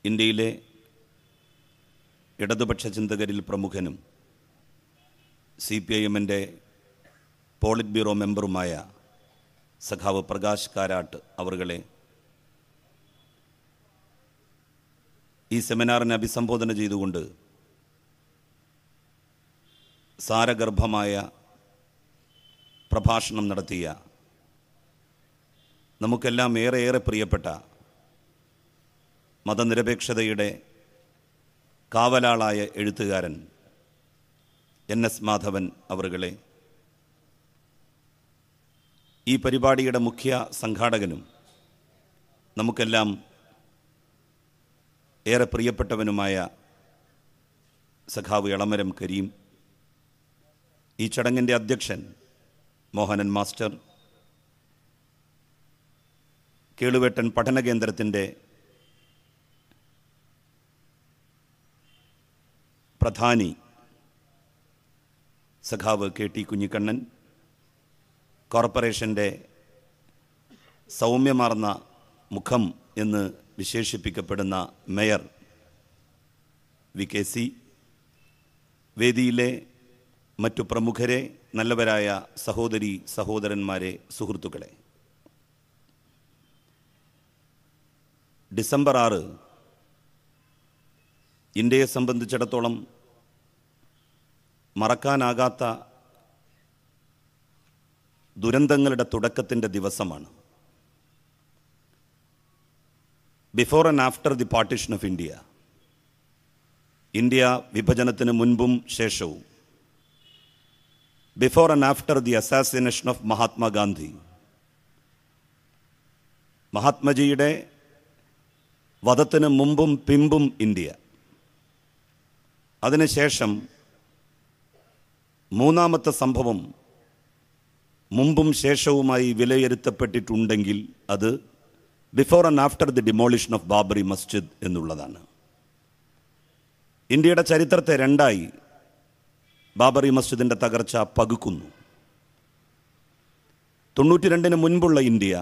ഇന്ത്യയിലെ ഇടതുപക്ഷ ചിന്തകരിൽ പ്രമുഖനും CPIM-ൻ്റെ polit bureau മെമ്പറുമായ സഖാവ് പ്രകാശ് കാരാട്ട് അവറുകളെ ഈ സെമിനാറിനെ അഭിസംബോധന ചെയ്തുകൊണ്ട് സാരഗർഭമായ പ്രഭാഷണം നടത്തിയ നമുക്കെല്ലാം ഏറെ പ്രിയപ്പെട്ട മതനിരപേക്ഷതയുടെ കാവലാളായ എഴുത്തുകാരൻ NS മാധവൻ അവറുകളെ, ഈ പരിപാടിയുടെ മുഖ്യ സംഘാടകനും നമുക്കെല്ലാം ഏറെ പ്രിയപ്പെട്ടവനുമായ സഖാവ് എളമരം കരീം, ഈ ചടങ്ങിൻ്റെ അധ്യക്ഷൻ മോഹനൻ മാസ്റ്റർ, കേളുവേട്ടൻ പഠനകേന്ദ്രത്തിൻ്റെ പ്രധാനി സഖാവ് KT കുഞ്ഞിക്കണ്ണൻ, കോർപ്പറേഷൻ്റെ സൗമ്യമാർന്ന മുഖം എന്ന് വിശേഷിപ്പിക്കപ്പെടുന്ന മേയർ VKC, വേദിയിലെ മറ്റു പ്രമുഖരെ, നല്ലവരായ സഹോദരി സഹോദരന്മാരെ, സുഹൃത്തുക്കളെ, ഡിസംബർ 6 ഇന്ത്യയെ സംബന്ധിച്ചിടത്തോളം മറക്കാനാകാത്ത ദുരന്തങ്ങളുടെ തുടക്കത്തിൻ്റെ ദിവസമാണ്. Before and after the partition of India, India വിഭജനത്തിന് മുൻപും ശേഷവും, before and after the assassination of Mahatma Gandhi, മഹാത്മജിയുടെ വധത്തിന് മുമ്പും പിമ്പും ഇന്ത്യ, അതിനുശേഷം മൂന്നാമത്തെ സംഭവം മുമ്പും ശേഷവുമായി വിലയിരുത്തപ്പെട്ടിട്ടുണ്ടെങ്കിൽ അത് before and after the demolition of Babri Masjid എന്നുള്ളതാണ്. ഇന്ത്യയുടെ ചരിത്രത്തെ രണ്ടായി ബാബറി മസ്ജിദിൻ്റെ തകർച്ച പകുക്കുന്നു. 92-ന് മുൻപുള്ള ഇന്ത്യ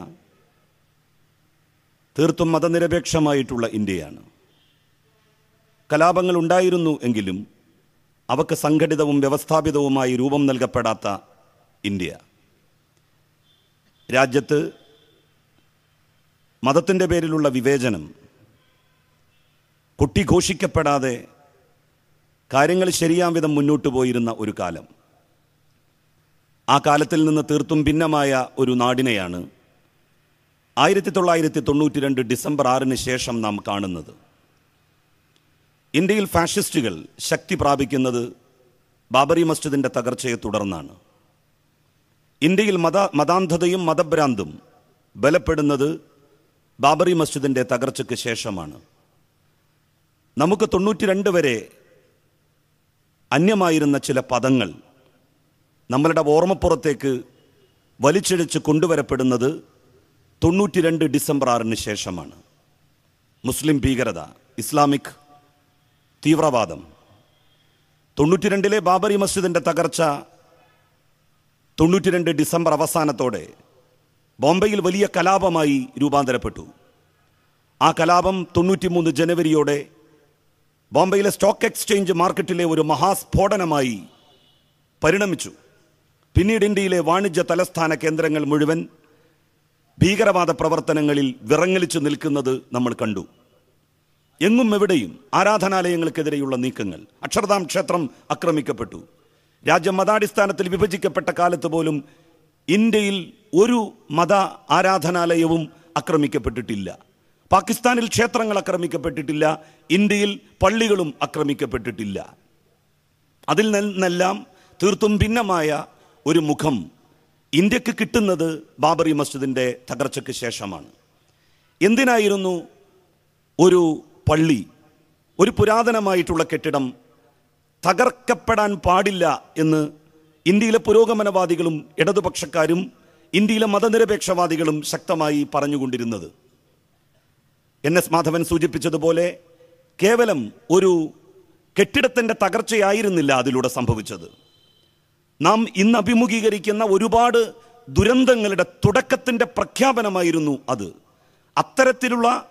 തീർത്തും മതനിരപേക്ഷമായിട്ടുള്ള ഇന്ത്യയാണ്. കലാപങ്ങൾ ഉണ്ടായിരുന്നു എങ്കിലും അവക്ക് സംഘടിതവും വ്യവസ്ഥാപിതവുമായി രൂപം നൽകപ്പെടാത്ത ഇന്ത്യ. രാജ്യത്ത് മതത്തിൻ്റെ പേരിലുള്ള വിവേചനം കൊട്ടിഘോഷിക്കപ്പെടാതെ കാര്യങ്ങൾ ശരിയാം വിധം മുന്നോട്ട് പോയിരുന്ന ഒരു കാലം. ആ കാലത്തിൽ നിന്ന് തീർത്തും ഭിന്നമായ ഒരു നാടിനെയാണ് 1992 ഡിസംബർ 6-ന് ശേഷം നാം കാണുന്നത്. ഇന്ത്യയിൽ ഫാഷിസ്റ്റുകൾ ശക്തി പ്രാപിക്കുന്നത് ബാബറി മസ്ജിദിൻ്റെ തകർച്ചയെ തുടർന്നാണ്. ഇന്ത്യയിൽ മതാന്ധതയും മതഭ്രാന്തും ബലപ്പെടുന്നത് ബാബറി മസ്ജിദിൻ്റെ തകർച്ചയ്ക്ക് ശേഷമാണ്. നമുക്ക് 92 വരെ അന്യമായിരുന്ന ചില പദങ്ങൾ നമ്മളുടെ ഓർമ്മപ്പുറത്തേക്ക് വലിച്ചിഴച്ച് കൊണ്ടുവരപ്പെടുന്നത് 92 ഡിസംബർ 6-ന് ശേഷമാണ്. മുസ്ലിം ഭീകരത, ഇസ്ലാമിക് തീവ്രവാദം, 92-ലെ ബാബറി മസ്ജിദിൻ്റെ തകർച്ച, 92 ഡിസംബർ അവസാനത്തോടെ ബോംബെയിൽ വലിയ കലാപമായി രൂപാന്തരപ്പെട്ടു. ആ കലാപം 93 ജനുവരിയോടെ ബോംബെയിലെ സ്റ്റോക്ക് എക്സ്ചേഞ്ച് മാർക്കറ്റിലെ ഒരു മഹാസ്ഫോടനമായി പരിണമിച്ചു. പിന്നീട് ഇന്ത്യയിലെ വാണിജ്യ തലസ്ഥാന കേന്ദ്രങ്ങൾ മുഴുവൻ ഭീകരവാദ പ്രവർത്തനങ്ങളിൽ വിറങ്ങലിച്ചു നിൽക്കുന്നത് നമ്മൾ കണ്ടു. എങ്ങും എവിടെയും ആരാധനാലയങ്ങൾക്കെതിരെയുള്ള നീക്കങ്ങൾ, അക്ഷർധാം ക്ഷേത്രം ആക്രമിക്കപ്പെട്ടു. രാജ്യം മതാടിസ്ഥാനത്തിൽ വിഭജിക്കപ്പെട്ട കാലത്ത് പോലും ഇന്ത്യയിൽ ഒരു മത ആരാധനാലയവും ആക്രമിക്കപ്പെട്ടിട്ടില്ല. പാകിസ്ഥാനിൽ ക്ഷേത്രങ്ങൾ ആക്രമിക്കപ്പെട്ടിട്ടില്ല, ഇന്ത്യയിൽ പള്ളികളും ആക്രമിക്കപ്പെട്ടിട്ടില്ല. അതിൽ നിന്നെല്ലാം തീർത്തും ഭിന്നമായ ഒരു മുഖം ഇന്ത്യക്ക് കിട്ടുന്നത് ബാബറി മസ്ജിദിൻ്റെ തകർച്ചയ്ക്ക് ശേഷമാണ്. എന്തിനായിരുന്നു ഒരു പള്ളി, ഒരു പുരാതനമായിട്ടുള്ള കെട്ടിടം തകർക്കപ്പെടാൻ പാടില്ല എന്ന് ഇന്ത്യയിലെ പുരോഗമനവാദികളും ഇടതുപക്ഷക്കാരും ഇന്ത്യയിലെ മതനിരപേക്ഷവാദികളും ശക്തമായി പറഞ്ഞുകൊണ്ടിരുന്നത്? NS മാധവൻ സൂചിപ്പിച്ചതുപോലെ കേവലം ഒരു കെട്ടിടത്തിൻ്റെ തകർച്ചയായിരുന്നില്ല അതിലൂടെ സംഭവിച്ചത്. നാം ഇന്ന് അഭിമുഖീകരിക്കുന്ന ഒരുപാട് ദുരന്തങ്ങളുടെ തുടക്കത്തിൻ്റെ പ്രഖ്യാപനമായിരുന്നു അത്. അത്തരത്തിലുള്ള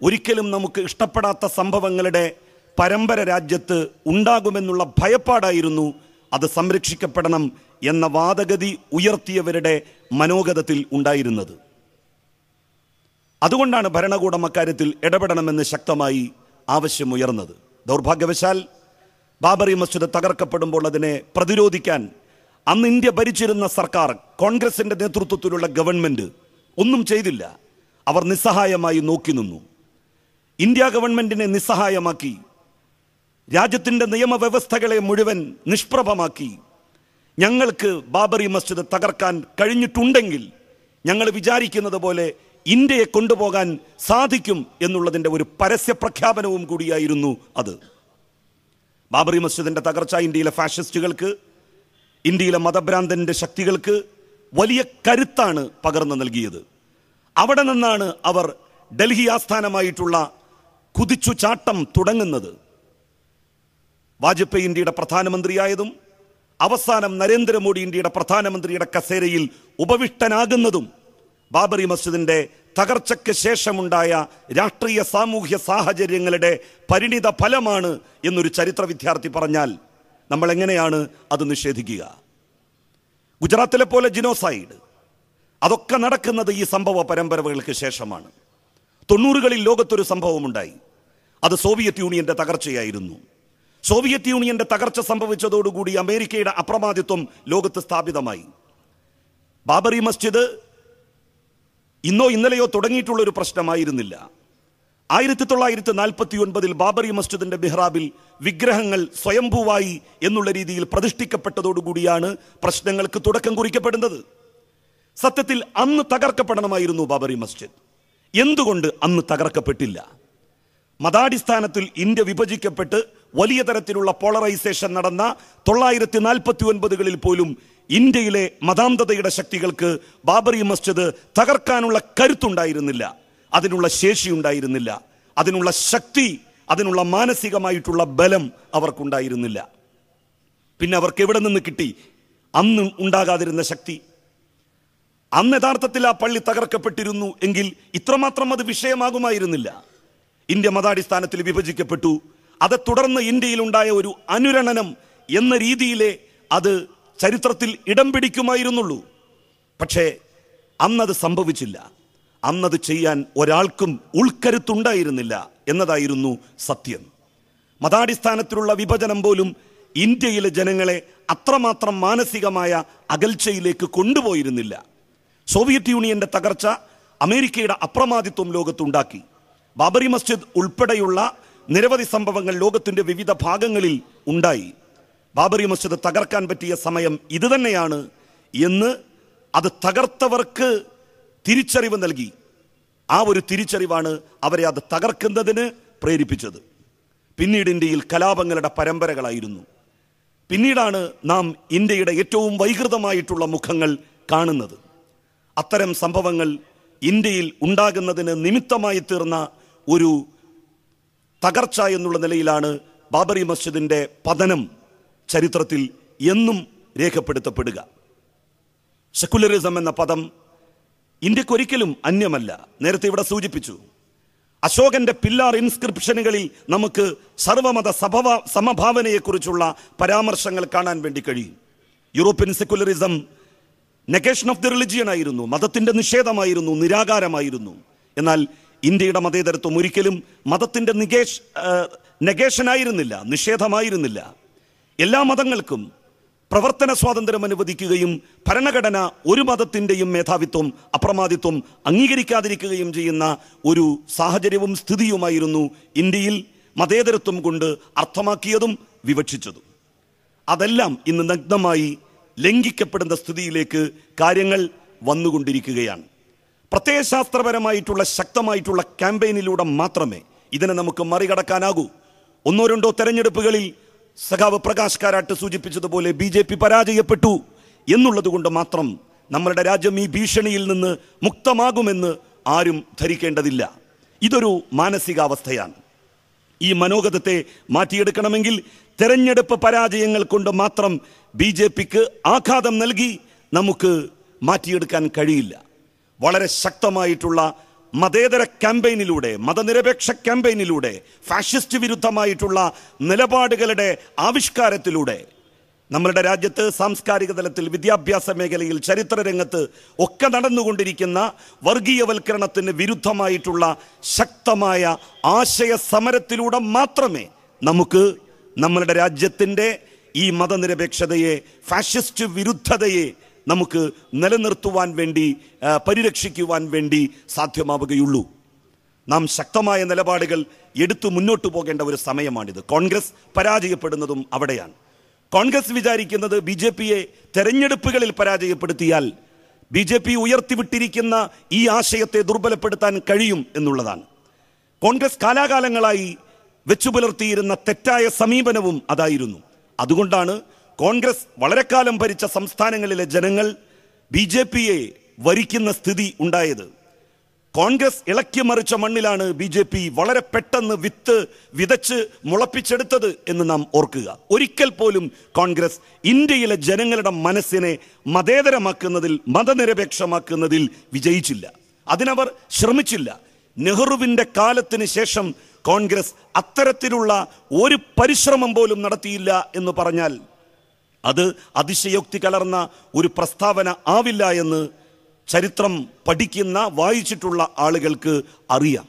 ഒരിക്കലും നമുക്ക് ഇഷ്ടപ്പെടാത്ത സംഭവങ്ങളുടെ പരമ്പര രാജ്യത്ത് ഉണ്ടാകുമെന്നുള്ള ഭയപ്പാടായിരുന്നു അത് സംരക്ഷിക്കപ്പെടണം എന്ന വാദഗതി ഉയർത്തിയവരുടെ മനോഗതത്തിൽ ഉണ്ടായിരുന്നത്. അതുകൊണ്ടാണ് ഭരണകൂടം അക്കാര്യത്തിൽ ഇടപെടണമെന്ന് ശക്തമായി ആവശ്യമുയർന്നത്. ദൗർഭാഗ്യവശാൽ ബാബറി മസ്ജിദ് തകർക്കപ്പെടുമ്പോൾ അതിനെ പ്രതിരോധിക്കാൻ അന്ന് ഇന്ത്യ ഭരിച്ചിരുന്ന സർക്കാർ, കോൺഗ്രസിന്റെ നേതൃത്വത്തിലുള്ള ഗവൺമെന്റ് ഒന്നും ചെയ്തില്ല. അവർ നിസ്സഹായമായി നോക്കി നിന്നു. ഇന്ത്യ ഗവൺമെന്റിനെ നിസ്സഹായമാക്കി, രാജ്യത്തിന്റെ നിയമവ്യവസ്ഥകളെ മുഴുവൻ നിഷ്പ്രഭമാക്കി. ഞങ്ങൾക്ക് ബാബറി മസ്ജിദ് തകർക്കാൻ കഴിഞ്ഞിട്ടുണ്ടെങ്കിൽ ഞങ്ങൾ വിചാരിക്കുന്നത് പോലെ ഇന്ത്യയെ കൊണ്ടുപോകാൻ സാധിക്കും എന്നുള്ളതിൻ്റെ ഒരു പരസ്യ പ്രഖ്യാപനവും കൂടിയായിരുന്നു അത്. ബാബറി മസ്ജിദിന്റെ തകർച്ച ഇന്ത്യയിലെ ഫാഷിസ്റ്റുകൾക്ക്, ഇന്ത്യയിലെ മതഭ്രാന്തന്റെ ശക്തികൾക്ക് വലിയ കരുത്താണ് പകർന്നു നൽകിയത്. അവിടെ നിന്നാണ് അവർ ഡൽഹി ആസ്ഥാനമായിട്ടുള്ള കുതിച്ചുചാട്ടം തുടങ്ങുന്നത്. വാജ്പേയി ഇന്ത്യയുടെ പ്രധാനമന്ത്രിയായതും അവസാനം നരേന്ദ്രമോദി ഇന്ത്യയുടെ പ്രധാനമന്ത്രിയുടെ കസേരയിൽ ഉപവിഷ്ടനാകുന്നതും ബാബറി മസ്ജിദിന്റെ തകർച്ചയ്ക്ക് ശേഷമുണ്ടായ രാഷ്ട്രീയ സാമൂഹ്യ സാഹചര്യങ്ങളുടെ പരിണിത ഫലമാണ് എന്നൊരു ചരിത്ര വിദ്യാർത്ഥി പറഞ്ഞാൽ നമ്മൾ എങ്ങനെയാണ് അത് നിഷേധിക്കുക? ഗുജറാത്തിലെ പോലെ ജിനോസൈഡ്, അതൊക്കെ നടക്കുന്നത് ഈ സംഭവ പരമ്പരകൾക്ക് ശേഷമാണ്. 90കളിൽ ലോകത്തൊരു സംഭവമുണ്ടായി. അത് സോവിയറ്റ് യൂണിയന്റെ തകർച്ചയായിരുന്നു. സോവിയറ്റ് യൂണിയന്റെ തകർച്ച സംഭവിച്ചതോടുകൂടി അമേരിക്കയുടെ അപ്രമാദിത്വം ലോകത്ത് സ്ഥാപിതമായി. ബാബറി മസ്ജിദ് ഇന്നോ ഇന്നലെയോ തുടങ്ങിയിട്ടുള്ള ഒരു പ്രശ്നമായിരുന്നില്ല. 1949 ബാബറി മസ്ജിദിന്റെ മിഹ്റാബിൽ വിഗ്രഹങ്ങൾ സ്വയംഭൂവായി എന്നുള്ള രീതിയിൽ പ്രതിഷ്ഠിക്കപ്പെട്ടതോടുകൂടിയാണ് പ്രശ്നങ്ങൾക്ക് തുടക്കം കുറിക്കപ്പെടുന്നത്. സത്യത്തിൽ അന്ന് തകർക്കപ്പെടണമായിരുന്നു ബാബറി മസ്ജിദ്. എന്തുകൊണ്ട് അന്ന് തകർക്കപ്പെട്ടില്ല? മതാടിസ്ഥാനത്തിൽ ഇന്ത്യ വിഭജിക്കപ്പെട്ട് വലിയ തരത്തിലുള്ള പോളറൈസേഷൻ നടന്ന 949കളിൽ പോലും ഇന്ത്യയിലെ മതാന്ധതയുടെ ശക്തികൾക്ക് ബാബറി മസ്ജിദ് തകർക്കാനുള്ള കരുത്തുണ്ടായിരുന്നില്ല, അതിനുള്ള ശേഷി ഉണ്ടായിരുന്നില്ല, അതിനുള്ള ശക്തി, അതിനുള്ള മാനസികമായിട്ടുള്ള ബലം അവർക്കുണ്ടായിരുന്നില്ല. പിന്നെ അവർക്ക് എവിടെ നിന്ന് കിട്ടി അന്ന് ഉണ്ടാകാതിരുന്ന ശക്തി? അന്ന് യഥാർത്ഥത്തിൽ ആ പള്ളി തകർക്കപ്പെട്ടിരുന്നു എങ്കിൽ ഇത്രമാത്രം അത് വിഷയമാകുമായിരുന്നില്ല. ഇന്ത്യ മതാടിസ്ഥാനത്തിൽ വിഭജിക്കപ്പെട്ടു. അത് തുടർന്ന് ഇന്ത്യയിൽ ഉണ്ടായ ഒരു അനുരണനം എന്ന രീതിയിലെ അത് ചരിത്രത്തിൽ ഇടം പിടിക്കുമായിരുന്നുള്ളൂ. പക്ഷേ അന്നത് സംഭവിച്ചില്ല. അന്നത് ചെയ്യാൻ ഒരാൾക്കും ഉൾക്കരുത്തുണ്ടായിരുന്നില്ല എന്നതായിരുന്നു സത്യം. മതാടിസ്ഥാനത്തിലുള്ള വിഭജനം പോലും ഇന്ത്യയിലെ ജനങ്ങളെ അത്രമാത്രം മാനസികമായ അകൽച്ചയിലേക്ക് കൊണ്ടുപോയിരുന്നില്ല. സോവിയറ്റ് യൂണിയന്റെ തകർച്ച അമേരിക്കയുടെ അപ്രമാദിത്വം ലോകത്തുണ്ടാക്കി. ബാബറി മസ്ജിദ് ഉൾപ്പെടെയുള്ള നിരവധി സംഭവങ്ങൾ ലോകത്തിന്റെ വിവിധ ഭാഗങ്ങളിൽ ഉണ്ടായി. ബാബറി മസ്ജിദ് തകർക്കാൻ പറ്റിയ സമയം ഇത് തന്നെയാണ് എന്ന് അത് തകർത്തവർക്ക് തിരിച്ചറിവ് നൽകി. ആ ഒരു തിരിച്ചറിവാണ് അവരെ അത് തകർക്കുന്നതിന് പ്രേരിപ്പിച്ചത്. പിന്നീട് ഇന്ത്യയിൽ കലാപങ്ങളുടെ പരമ്പരകളായിരുന്നു. പിന്നീടാണ് നാം ഇന്ത്യയുടെ ഏറ്റവും വൈകൃതമായിട്ടുള്ള മുഖങ്ങൾ കാണുന്നത്. അത്തരം സംഭവങ്ങൾ ഇന്ത്യയിൽ ഉണ്ടാകുന്നതിന് നിമിത്തമായി തീർന്ന ഒരു തകർച്ച എന്നുള്ള നിലയിലാണ് ബാബറി മസ്ജിദിന്റെ പതനം ചരിത്രത്തിൽ എന്നും രേഖപ്പെടുത്തപ്പെടുക. സെക്കുലറിസം എന്ന പദം ഇന്ത്യക്കൊരിക്കലും അന്യമല്ല. നേരത്തെ ഇവിടെ സൂചിപ്പിച്ചു, അശോകന്റെ പില്ലാർ ഇൻസ്ക്രിപ്ഷനുകളിൽ നമുക്ക് സർവമത സമഭാവനയെക്കുറിച്ചുള്ള പരാമർശങ്ങൾ കാണാൻ വേണ്ടി കഴിയും. European secularism negation of the religion ആയിരുന്നു, മതത്തിന്റെ നിഷേധമായിരുന്നു, നിരാകാരമായിരുന്നു. എന്നാൽ ഇന്ത്യയുടെ മതേതരത്വം ഒരിക്കലും മതത്തിന്റെ നെഗേഷൻ ആയിരുന്നില്ല, നിഷേധമായിരുന്നില്ല. എല്ലാ മതങ്ങൾക്കും പ്രവർത്തന സ്വാതന്ത്ര്യം അനുവദിക്കുകയും ഭരണഘടന ഒരു മതത്തിന്റെയും മേധാവിത്വം, അപ്രമാദിത്വം അംഗീകരിക്കാതിരിക്കുകയും ചെയ്യുന്ന ഒരു സാഹചര്യവും സ്ഥിതിയുമായിരുന്നു ഇന്ത്യയിൽ മതേതരത്വം കൊണ്ട് അർത്ഥമാക്കിയതും വിവക്ഷിച്ചതും. അതെല്ലാം ഇന്ന് നഗ്നമായി ലംഘിക്കപ്പെടുന്ന സ്ഥിതിയിലേക്ക് കാര്യങ്ങൾ വന്നുകൊണ്ടിരിക്കുകയാണ്. പ്രത്യയശാസ്ത്രപരമായിട്ടുള്ള ശക്തമായിട്ടുള്ള ക്യാമ്പയിനിലൂടെ മാത്രമേ ഇതിനെ നമുക്ക് മറികടക്കാനാകൂ. 1-2 തെരഞ്ഞെടുപ്പുകളിൽ സഖാവ് പ്രകാശ് കാരാട്ട് സൂചിപ്പിച്ചതുപോലെ BJP പരാജയപ്പെട്ടു എന്നുള്ളത് കൊണ്ട് മാത്രം നമ്മളുടെ രാജ്യം ഈ ഭീഷണിയിൽ നിന്ന് മുക്തമാകുമെന്ന് ആരും ധരിക്കേണ്ടതില്ല. ഇതൊരു മാനസികാവസ്ഥയാണ്. ഈ മനോഗതത്തെ മാറ്റിയെടുക്കണമെങ്കിൽ തെരഞ്ഞെടുപ്പ് പരാജയങ്ങൾ കൊണ്ട് മാത്രം BJPക്ക് ആഘാതം നൽകി നമുക്ക് മാറ്റിയെടുക്കാൻ കഴിയില്ല. വളരെ ശക്തമായിട്ടുള്ള മതേതര ക്യാമ്പയിനിലൂടെ, മതനിരപേക്ഷ ക്യാമ്പയിനിലൂടെ, ഫാഷിസ്റ്റ് വിരുദ്ധമായിട്ടുള്ള നിലപാടുകളുടെ ആവിഷ്കാരത്തിലൂടെ നമ്മളുടെ രാജ്യത്ത് സാംസ്കാരിക തലത്തിൽ, വിദ്യാഭ്യാസ മേഖലയിൽ, ചരിത്ര രംഗത്ത് ഒക്കെ നടന്നുകൊണ്ടിരിക്കുന്ന വർഗീയവൽക്കരണത്തിന് വിരുദ്ധമായിട്ടുള്ള ശക്തമായ ആശയ സമരത്തിലൂടെ മാത്രമേ നമുക്ക് നമ്മളുടെ രാജ്യത്തിൻ്റെ ഈ മതനിരപേക്ഷതയെ, ഫാഷിസ്റ്റ് വിരുദ്ധതയെ നമുക്ക് നിലനിർത്തുവാൻ വേണ്ടി, പരിരക്ഷിക്കുവാൻ വേണ്ടി സാധ്യമാവുകയുള്ളൂ. നാം ശക്തമായ നിലപാടുകൾ എടുത്തു മുന്നോട്ട് പോകേണ്ട ഒരു സമയമാണിത്. കോൺഗ്രസ് പരാജയപ്പെടുന്നതും അവിടെയാണ്. കോൺഗ്രസ് വിചാരിക്കുന്നത് BJPയെ തെരഞ്ഞെടുപ്പുകളിൽ പരാജയപ്പെടുത്തിയാൽ BJP ഉയർത്തിവിട്ടിരിക്കുന്ന ഈ ആശയത്തെ ദുർബലപ്പെടുത്താൻ കഴിയും എന്നുള്ളതാണ്. കോൺഗ്രസ് കാലാകാലങ്ങളായി വെച്ചുപുലർത്തിയിരുന്ന തെറ്റായ സമീപനവും അതായിരുന്നു. അതുകൊണ്ടാണ് കോൺഗ്രസ് വളരെ കാലം ഭരിച്ച സംസ്ഥാനങ്ങളിലെ ജനങ്ങൾ BJPയെ വരിക്കുന്ന സ്ഥിതി ഉണ്ടായത്. കോൺഗ്രസ് ഇളക്കി മറിച്ച മണ്ണിലാണ് BJP വളരെ പെട്ടെന്ന് വിത്ത് വിതച്ച് മുളപ്പിച്ചെടുത്തത് എന്ന് നാം ഓർക്കുക. ഒരിക്കൽ പോലും കോൺഗ്രസ് ഇന്ത്യയിലെ ജനങ്ങളുടെ മനസ്സിനെ മതേതരമാക്കുന്നതിൽ, മതനിരപേക്ഷമാക്കുന്നതിൽ വിജയിച്ചില്ല. അതിനവർ ശ്രമിച്ചില്ല. നെഹ്റുവിൻ്റെ കാലത്തിന് ശേഷം കോൺഗ്രസ് അത്തരത്തിലുള്ള ഒരു പരിശ്രമം പോലും നടത്തിയില്ല എന്ന് പറഞ്ഞാൽ അത് അതിശയോക്തി കലർന്ന ഒരു പ്രസ്താവന ആവില്ല എന്ന് ചരിത്രം പഠിക്കുന്ന, വായിച്ചിട്ടുള്ള ആളുകൾക്ക് അറിയാം.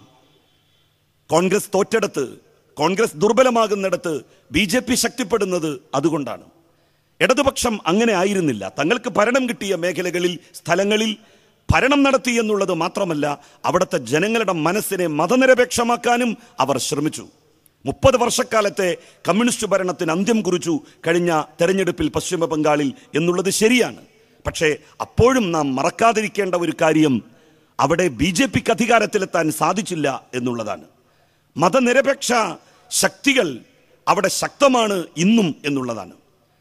കോൺഗ്രസ് തോറ്റെടുത്ത്, കോൺഗ്രസ് ദുർബലമാകുന്നിടത്ത് BJP ശക്തിപ്പെടുന്നത് അതുകൊണ്ടാണ്. ഇടതുപക്ഷം അങ്ങനെ ആയിരുന്നില്ല. തങ്ങൾക്ക് ഭരണം കിട്ടിയ മേഖലകളിൽ, സ്ഥലങ്ങളിൽ ഭരണം നടത്തി എന്നുള്ളത് മാത്രമല്ല, അവിടുത്തെ ജനങ്ങളുടെ മനസ്സിനെ മതനിരപേക്ഷമാക്കാനും അവർ ശ്രമിച്ചു. 30 വർഷക്കാലത്തെ കമ്മ്യൂണിസ്റ്റ് ഭരണത്തിന് അന്ത്യം കുറിച്ചു കഴിഞ്ഞ തെരഞ്ഞെടുപ്പിൽ പശ്ചിമ ബംഗാളിൽ എന്നുള്ളത് ശരിയാണ്. പക്ഷേ അപ്പോഴും നാം മറക്കാതിരിക്കേണ്ട ഒരു കാര്യം, അവിടെ BJPക്ക് അധികാരത്തിലെത്താൻ സാധിച്ചില്ല എന്നുള്ളതാണ്. മതനിരപേക്ഷ ശക്തികൾ അവിടെ ശക്തമാണ് ഇന്നും എന്നുള്ളതാണ്.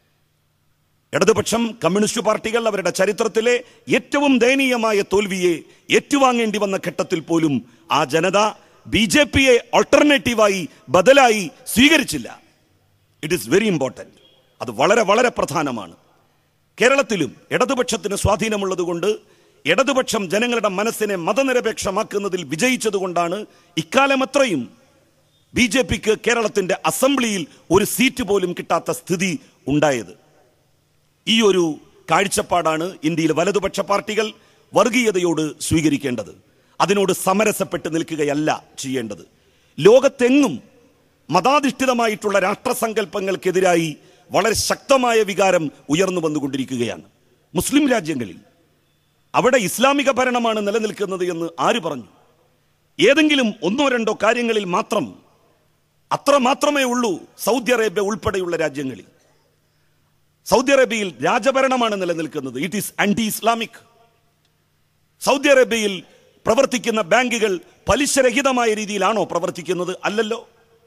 ഇടതുപക്ഷം, കമ്മ്യൂണിസ്റ്റ് പാർട്ടികൾ അവരുടെ ചരിത്രത്തിലെ ഏറ്റവും ദയനീയമായ തോൽവിയെ ഏറ്റുവാങ്ങേണ്ടി വന്ന ഘട്ടത്തിൽ പോലും ആ ജനത BJPയെ ഓൾട്ടർനേറ്റീവായി, ബദലായി സ്വീകരിച്ചില്ല. It is very important. അത് വളരെ വളരെ പ്രധാനമാണ്. കേരളത്തിലും ഇടതുപക്ഷത്തിന് സ്വാധീനമുള്ളതുകൊണ്ട്, ഇടതുപക്ഷം ജനങ്ങളുടെ മനസ്സിനെ മതനിരപേക്ഷമാക്കുന്നതിൽ വിജയിച്ചതുകൊണ്ടാണ് ഇക്കാലമത്രയും BJPക്ക് കേരളത്തിൻ്റെ അസംബ്ലിയിൽ ഒരു സീറ്റ് പോലും കിട്ടാത്ത സ്ഥിതി ഉണ്ടായത്. ഈ ഒരു കാഴ്ചപ്പാടാണ് ഇന്ത്യയിൽ വലതുപക്ഷ പാർട്ടികൾ വർഗീയതയോട് സ്വീകരിക്കേണ്ടത്. അതിനോട് സമരസപ്പെട്ട് നിൽക്കുകയല്ല ചെയ്യേണ്ടത്. ലോകത്തെങ്ങും മതാധിഷ്ഠിതമായിട്ടുള്ള രാഷ്ട്രസങ്കല്പങ്ങൾക്കെതിരായി വളരെ ശക്തമായ വികാരം ഉയർന്നു വന്നുകൊണ്ടിരിക്കുകയാണ്. മുസ്ലിം രാജ്യങ്ങളിൽ അവിടെ ഇസ്ലാമിക ഭരണമാണ് നിലനിൽക്കുന്നത് എന്ന് ആര് പറഞ്ഞു? ഏതെങ്കിലും 1-2 കാര്യങ്ങളിൽ മാത്രം, അത്ര മാത്രമേ ഉള്ളൂ. സൗദി അറേബ്യ ഉൾപ്പെടെയുള്ള രാജ്യങ്ങളിൽ, സൗദി അറേബ്യയിൽ രാജഭരണമാണ് നിലനിൽക്കുന്നത്. It is anti Islamic. Saudi അറേബ്യയിൽ പ്രവർത്തിക്കുന്ന ബാങ്കുകൾ പലിശരഹിതമായ രീതിയിലാണോ പ്രവർത്തിക്കുന്നത്? അല്ലല്ലോ.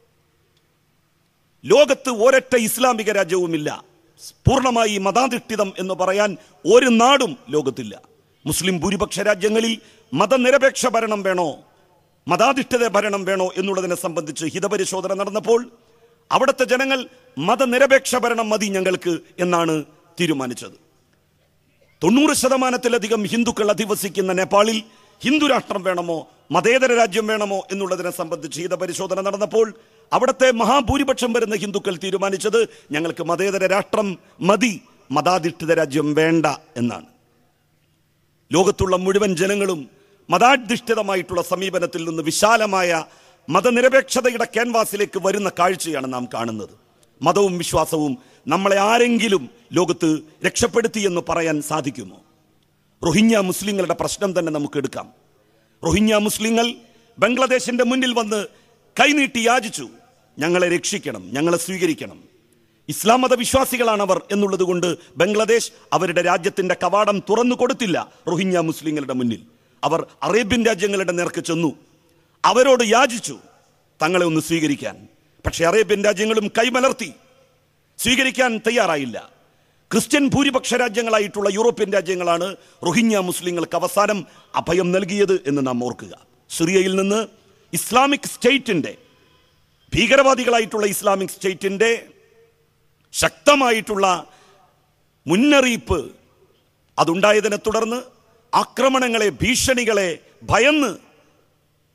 ലോകത്ത് ഒരൊറ്റ ഇസ്ലാമിക രാജ്യവുമില്ല. പൂർണ്ണമായി മതാധിഷ്ഠിതം എന്ന് പറയാൻ ഒരു നാടും ലോകത്തില്ല. മുസ്ലിം ഭൂരിപക്ഷ രാജ്യങ്ങളിൽ മതനിരപേക്ഷ ഭരണം വേണോ, മതാധിഷ്ഠിത ഭരണം വേണോ എന്നുള്ളതിനെ സംബന്ധിച്ച് ഹിതപരിശോധന നടന്നപ്പോൾ അവിടുത്തെ ജനങ്ങൾ മതനിരപേക്ഷ ഭരണം മതി ഞങ്ങൾക്ക് എന്നാണ് തീരുമാനിച്ചത്. 90% ഹിന്ദുക്കൾ അധിവസിക്കുന്ന നേപ്പാളിൽ ഹിന്ദു രാഷ്ട്രം വേണമോ, മതേതര രാജ്യം വേണമോ എന്നുള്ളതിനെ സംബന്ധിച്ച് ഹിതപരിശോധന നടന്നപ്പോൾ അവിടുത്തെ മഹാഭൂരിപക്ഷം വരുന്ന ഹിന്ദുക്കൾ തീരുമാനിച്ചത് ഞങ്ങൾക്ക് മതേതര രാഷ്ട്രം മതി, മതാധിഷ്ഠിത രാജ്യം വേണ്ട എന്നാണ്. ലോകത്തുള്ള മുഴുവൻ ജനങ്ങളും മതാധിഷ്ഠിതമായിട്ടുള്ള സമീപനത്തിൽ നിന്ന് വിശാലമായ മതനിരപേക്ഷതയുടെ ക്യാൻവാസിലേക്ക് വരുന്ന കാഴ്ചയാണ് നാം കാണുന്നത്. മതവും വിശ്വാസവും നമ്മളെ ആരെങ്കിലും ലോകത്ത് രക്ഷപ്പെടുത്തി എന്ന് പറയാൻ സാധിക്കുമോ? റോഹിംഗ്യ മുസ്ലിങ്ങളുടെ പ്രശ്നം തന്നെ നമുക്ക് എടുക്കാം. റോഹിംഗ്യ മുസ്ലിങ്ങൾ ബംഗ്ലാദേശിന്റെ മുന്നിൽ വന്ന് കൈനീട്ടി യാചിച്ചു, ഞങ്ങളെ രക്ഷിക്കണം, ഞങ്ങളെ സ്വീകരിക്കണം. ഇസ്ലാം മതവിശ്വാസികളാണ് അവർ എന്നുള്ളത് കൊണ്ട് ബംഗ്ലാദേശ് അവരുടെ രാജ്യത്തിന്റെ കവാടം തുറന്നു കൊടുത്തില്ല റോഹിംഗ്യ മുസ്ലിങ്ങളുടെ മുന്നിൽ. അവർ അറേബ്യൻ രാജ്യങ്ങളുടെ നേർക്ക് ചെന്നു, അവരോട് യാചിച്ചു തങ്ങളെ ഒന്ന് സ്വീകരിക്കാൻ. പക്ഷെ അറേബ്യൻ രാജ്യങ്ങളും കൈമലർത്തി, സ്വീകരിക്കാൻ തയ്യാറായില്ല. ക്രിസ്ത്യൻ ഭൂരിപക്ഷ രാജ്യങ്ങളായിട്ടുള്ള യൂറോപ്യൻ രാജ്യങ്ങളാണ് റോഹിംഗ്യ മുസ്ലിങ്ങൾക്ക് അവസാനം അഭയം നൽകിയത് എന്ന് നാം ഓർക്കുക. സിറിയയിൽ നിന്ന് ഇസ്ലാമിക് സ്റ്റേറ്റിന്റെ, ഭീകരവാദികളായിട്ടുള്ള ഇസ്ലാമിക് സ്റ്റേറ്റിന്റെ ശക്തമായിട്ടുള്ള മുന്നറിയിപ്പ് അതുണ്ടായതിനെ തുടർന്ന് ആക്രമണങ്ങളെ, ഭീഷണികളെ ഭയന്ന്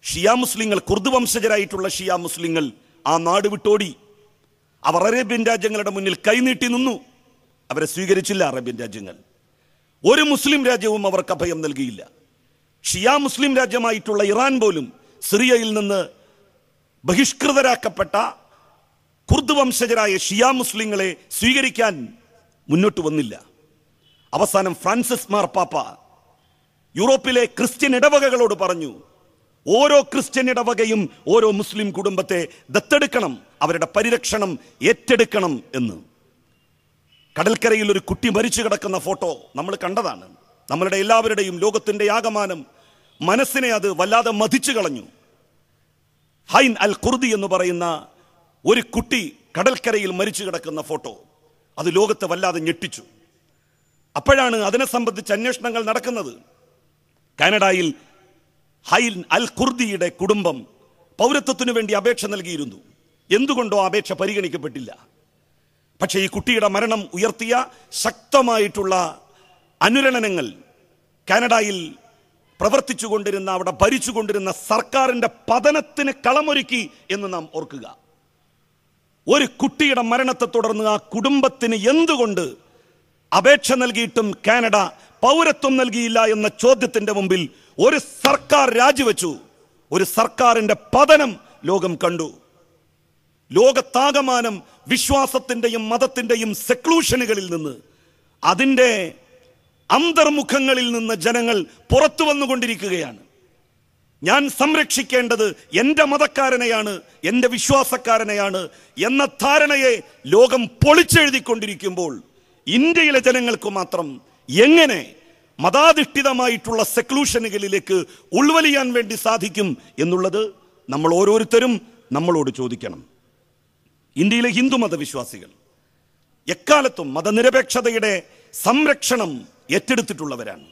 ഷിയാ മുസ്ലിങ്ങൾ, കുർദ് വംശജരായിട്ടുള്ള ഷിയാ മുസ്ലിങ്ങൾ ആ നാട് വിട്ടോടി. അവർ അറേബ്യൻ രാജ്യങ്ങളുടെ മുന്നിൽ കൈനീട്ടി നിന്നു. അവരെ സ്വീകരിച്ചില്ല അറേബ്യൻ രാജ്യങ്ങൾ. ഒരു മുസ്ലിം രാജ്യവും അവർക്ക് അഭയം നൽകിയില്ല. ഷിയാ മുസ്ലിം രാജ്യമായിട്ടുള്ള ഇറാൻ പോലും സിറിയയിൽ നിന്ന് ബഹിഷ്കൃതരാക്കപ്പെട്ട കുർദ് വംശജരായ ഷിയാ മുസ്ലിങ്ങളെ സ്വീകരിക്കാൻ മുന്നോട്ട് വന്നില്ല. അവസാനം ഫ്രാൻസിസ് മാർപ്പാപ്പ യൂറോപ്പിലെ ക്രിസ്ത്യൻ ഇടവകകളോട് പറഞ്ഞു, ഓരോ ക്രിസ്ത്യൻ ഇടവകയും ഓരോ മുസ്ലിം കുടുംബത്തെ ദത്തെടുക്കണം, അവരുടെ പരിരക്ഷണം ഏറ്റെടുക്കണം എന്ന്. കടൽക്കരയിൽ ഒരു കുട്ടി മരിച്ചു കിടക്കുന്ന ഫോട്ടോ നമ്മൾ കണ്ടതാണ്. നമ്മളുടെ എല്ലാവരുടെയും ലോകത്തിന്റെ ആകമാനം മനസ്സിനെ അത് വല്ലാതെ മതിച്ചു കളഞ്ഞു. ഹൈൻ അൽ ഖുർദി എന്ന് പറയുന്ന ഒരു കുട്ടി കടൽക്കരയിൽ മരിച്ചു കിടക്കുന്ന ഫോട്ടോ അത് ലോകത്തെ വല്ലാതെ ഞെട്ടിച്ചു. അപ്പോഴാണ് അതിനെ സംബന്ധിച്ച് അന്വേഷണങ്ങൾ നടക്കുന്നത്. കാനഡയിൽ ഹൈൻ അൽ ഖുർദിയുടെ കുടുംബം പൗരത്വത്തിനു വേണ്ടി അപേക്ഷ നൽകിയിരുന്നു. എന്തുകൊണ്ടോ അപേക്ഷ പരിഗണിക്കപ്പെട്ടില്ല. പക്ഷേ ഈ കുട്ടിയുടെ മരണം ഉയർത്തിയ ശക്തമായിട്ടുള്ള അനുരണനങ്ങൾ കാനഡയിൽ പ്രവർത്തിച്ചുകൊണ്ടിരുന്ന, അവിടെ ഭരിച്ചുകൊണ്ടിരുന്ന സർക്കാരിന്റെ പതനത്തിന് കളമൊരുക്കി എന്ന് നാം ഓർക്കുക. ഒരു കുട്ടിയുടെ മരണത്തെ തുടർന്ന് ആ കുടുംബത്തിന് എന്തുകൊണ്ട് അപേക്ഷ നൽകിയിട്ടും കാനഡ പൗരത്വം നൽകിയില്ല എന്ന ചോദ്യത്തിന്റെ മുമ്പിൽ ഒരു സർക്കാർ രാജിവെച്ചു. ഒരു സർക്കാരിന്റെ പതനം ലോകം കണ്ടു. ലോകത്താകമാനം വിശ്വാസത്തിന്റെയും മതത്തിന്റെയും സെക്ലൂഷനുകളിൽ നിന്ന്, അതിൻ്റെ അന്തർമുഖങ്ങളിൽ നിന്ന് ജനങ്ങൾ പുറത്തു വന്നുകൊണ്ടിരിക്കുകയാണ്. ഞാൻ സംരക്ഷിക്കേണ്ടത് എൻ്റെ മതക്കാരനെയാണ്, എൻ്റെ വിശ്വാസക്കാരനെയാണ് എന്ന ധാരണയെ ലോകം പൊളിച്ചെഴുതിക്കൊണ്ടിരിക്കുമ്പോൾ ഇന്ത്യയിലെ ജനങ്ങൾക്ക് മാത്രം എങ്ങനെ മതാധിഷ്ഠിതമായിട്ടുള്ള സെക്ലൂഷനുകളിലേക്ക് ഉൾവലിയാൻ വേണ്ടി സാധിക്കും എന്നുള്ളത് നമ്മൾ ഓരോരുത്തരും നമ്മളോട് ചോദിക്കണം. ഇന്ത്യയിലെ ഹിന്ദു മതവിശ്വാസികൾ എക്കാലത്തും മതനിരപേക്ഷതയുടെ സംരക്ഷണം ഏറ്റെടുത്തിട്ടുള്ളവരാണ്.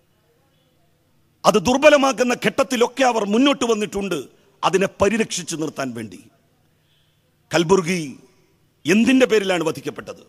അത് ദുർബലമാക്കുന്ന ഘട്ടത്തിലൊക്കെ അവർ മുന്നോട്ട് വന്നിട്ടുണ്ട് അതിനെ പരിരക്ഷിച്ചു നിർത്താൻ വേണ്ടി. കൽബുർഗി എന്തിന്റെ പേരിലാണ് വധിക്കപ്പെട്ടത്?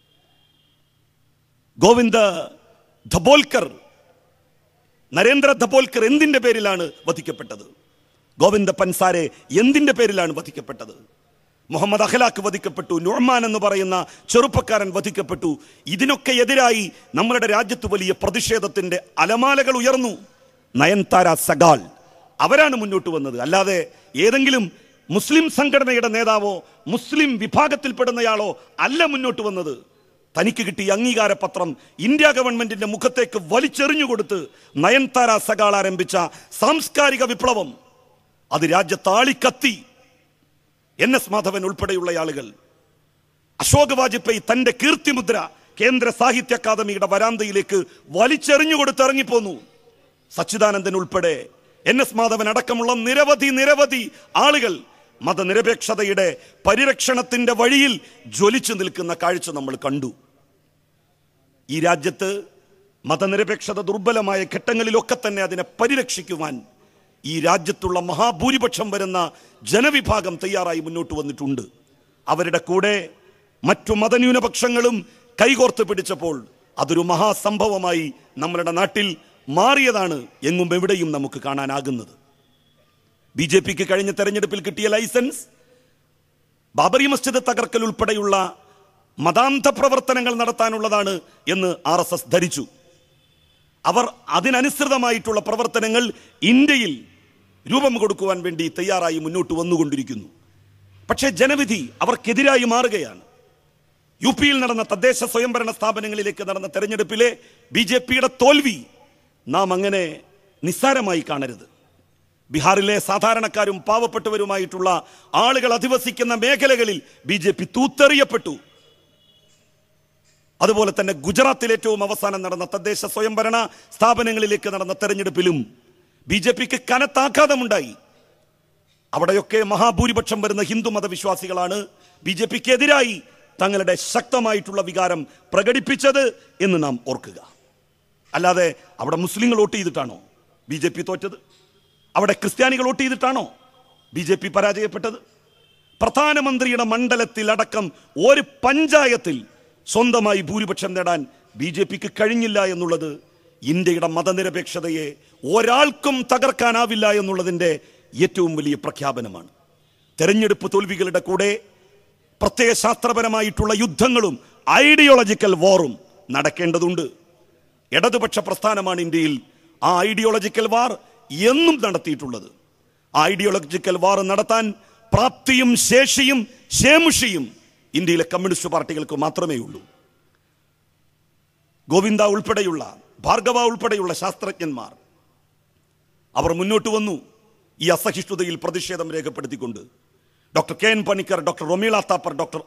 ഗോവിന്ദ് ധബോൽക്കർ, നരേന്ദ്ര ധബോൽക്കർ എന്തിന്റെ പേരിലാണ് വധിക്കപ്പെട്ടത്? ഗോവിന്ദ് പൻസാരെ എന്തിന്റെ പേരിലാണ് വധിക്കപ്പെട്ടത്? മുഹമ്മദ് അഖ്ലാഖ് വധിക്കപ്പെട്ടു. നുഅ്മാൻ എന്ന് പറയുന്ന ചെറുപ്പക്കാരൻ വധിക്കപ്പെട്ടു. ഇതിനൊക്കെ എതിരായി നമ്മുടെ രാജ്യത്ത് വലിയ പ്രതിഷേധത്തിന്റെ അലമാലകൾ ഉയർന്നു. നയൻതാര സഗാൾ അവരാണ് മുന്നോട്ട് വന്നത്. അല്ലാതെ ഏതെങ്കിലും മുസ്ലിം സംഘടനയുടെ നേതാവോ മുസ്ലിം വിഭാഗത്തിൽപ്പെടുന്നയാളോ അല്ല മുന്നോട്ട് വന്നത്. തനിക്ക് കിട്ടിയ അംഗീകാര പത്രം ഇന്ത്യ ഗവൺമെന്റിന്റെ മുഖത്തേക്ക് വലിച്ചെറിഞ്ഞുകൊടുത്ത് നയൻതാര സഗാൾ ആരംഭിച്ച സാംസ്കാരിക വിപ്ലവം അത് രാജ്യത്താളിക്കത്തി. NS മാധവൻ ഉൾപ്പെടെയുള്ള ആളുകൾ, അശോക് വാജ്പേയി തന്റെ കീർത്തിമുദ്ര കേന്ദ്ര സാഹിത്യ അക്കാദമിയുടെ വരാന്തയിലേക്ക് വലിച്ചെറിഞ്ഞുകൊടുത്ത് ഇറങ്ങിപ്പോന്നു. സച്ചിദാനന്ദൻ ഉൾപ്പെടെ NS മാധവൻ അടക്കമുള്ള നിരവധി ആളുകൾ മതനിരപേക്ഷതയുടെ പരിരക്ഷണത്തിന്റെ വഴിയിൽ ജ്വലിച്ചു നിൽക്കുന്ന കാഴ്ച നമ്മൾ കണ്ടു. ഈ രാജ്യത്ത് മതനിരപേക്ഷത ദുർബലമായ ഘട്ടങ്ങളിലൊക്കെ തന്നെ അതിനെ പരിരക്ഷിക്കുവാൻ ഈ രാജ്യത്തുള്ള മഹാഭൂരിപക്ഷം വരുന്ന ജനവിഭാഗം തയ്യാറായി മുന്നോട്ട് വന്നിട്ടുണ്ട്. അവരുടെ കൂടെ മറ്റു മതന്യൂനപക്ഷങ്ങളും കൈകോർത്ത് പിടിച്ചപ്പോൾ അതൊരു മഹാസംഭവമായി നമ്മുടെ നാട്ടിൽ മാറിയതാണ് എങ്ങും എവിടെയും നമുക്ക് കാണാനാകുന്നത്. BJPക്ക് കഴിഞ്ഞ തെരഞ്ഞെടുപ്പിൽ കിട്ടിയ ലൈസൻസ് ബാബറി മസ്ജിദ് തകർക്കൽ ഉൾപ്പെടെയുള്ള മതാന്ധ പ്രവർത്തനങ്ങൾ നടത്താനുള്ളതാണ് എന്ന് RSS ധരിച്ചു. അവർ അതിനനുസൃതമായിട്ടുള്ള പ്രവർത്തനങ്ങൾ ഇന്ത്യയിൽ രൂപം കൊടുക്കുവാൻ വേണ്ടി തയ്യാറായി മുന്നോട്ട് വന്നുകൊണ്ടിരിക്കുന്നു. പക്ഷേ ജനവിധി അവർക്കെതിരായി മാറുകയാണ്. UP യിൽ നടന്ന തദ്ദേശ സ്വയംഭരണ സ്ഥാപനങ്ങളിലേക്ക് നടന്ന തെരഞ്ഞെടുപ്പിലെ BJPയുടെ തോൽവി നാം അങ്ങനെ നിസ്സാരമായി കാണരുത്. ബീഹാറിലെ സാധാരണക്കാരും പാവപ്പെട്ടവരുമായിട്ടുള്ള ആളുകൾ അധിവസിക്കുന്ന മേഖലകളിൽ BJP തൂത്തെറിയപ്പെട്ടു. അതുപോലെ തന്നെ ഗുജറാത്തിൽ ഏറ്റവും അവസാനം നടന്ന തദ്ദേശ സ്വയംഭരണ സ്ഥാപനങ്ങളിലേക്ക് നടന്ന തെരഞ്ഞെടുപ്പിലും BJPക്ക് കനത്ത ആഘാതമുണ്ടായി. അവിടെയൊക്കെ മഹാഭൂരിപക്ഷം വരുന്ന ഹിന്ദു മതവിശ്വാസികളാണ് BJPക്ക് എതിരായി തങ്ങളുടെ ശക്തമായിട്ടുള്ള വികാരം പ്രകടിപ്പിച്ചത് എന്ന് നാം ഓർക്കുക. അല്ലാതെ അവിടെ മുസ്ലിങ്ങൾ വോട്ട് ചെയ്തിട്ടാണോ BJP തോറ്റത്? അവിടെ ക്രിസ്ത്യാനികൾ വോട്ട് ചെയ്തിട്ടാണോ BJP പരാജയപ്പെട്ടത്? പ്രധാനമന്ത്രിയുടെ മണ്ഡലത്തിലടക്കം ഒരു പഞ്ചായത്തിൽ സ്വന്തമായി ഭൂരിപക്ഷം നേടാൻ BJPക്ക് കഴിഞ്ഞില്ല എന്നുള്ളത് ഇന്ത്യയുടെ മതനിരപേക്ഷതയെ ഒരാൾക്കും തകർക്കാനാവില്ല എന്നുള്ളതിൻ്റെ ഏറ്റവും വലിയ പ്രഖ്യാപനമാണ്. തെരഞ്ഞെടുപ്പ് തോൽവികളുടെ കൂടെ പ്രത്യയശാസ്ത്രപരമായിട്ടുള്ള യുദ്ധങ്ങളും ഐഡിയോളജിക്കൽ വാറും നടക്കേണ്ടതുണ്ട്. ഇടതുപക്ഷ പ്രസ്ഥാനമാണ് ഇന്ത്യയിൽ ആ ഐഡിയോളജിക്കൽ വാർ എന്നും നടത്തിയിട്ടുള്ളത്. ആ ഐഡിയോളജിക്കൽ വാർ നടത്താൻ പ്രാപ്തിയും ശേഷിയും ശേമുഷിയും ഇന്ത്യയിലെ കമ്മ്യൂണിസ്റ്റ് പാർട്ടികൾക്ക് മാത്രമേ ഉള്ളൂ. ഗോവിന്ദ ഉൾപ്പെടെയുള്ള, ഭാർഗവ ഉൾപ്പെടെയുള്ള ശാസ്ത്രജ്ഞന്മാർ അവർ മുന്നോട്ട് വന്നു ഈ അസഹിഷ്ണുതയിൽ പ്രതിഷേധം രേഖപ്പെടുത്തിക്കൊണ്ട്. Doctor K N Panikkar, doctor Romila Thapar, doctor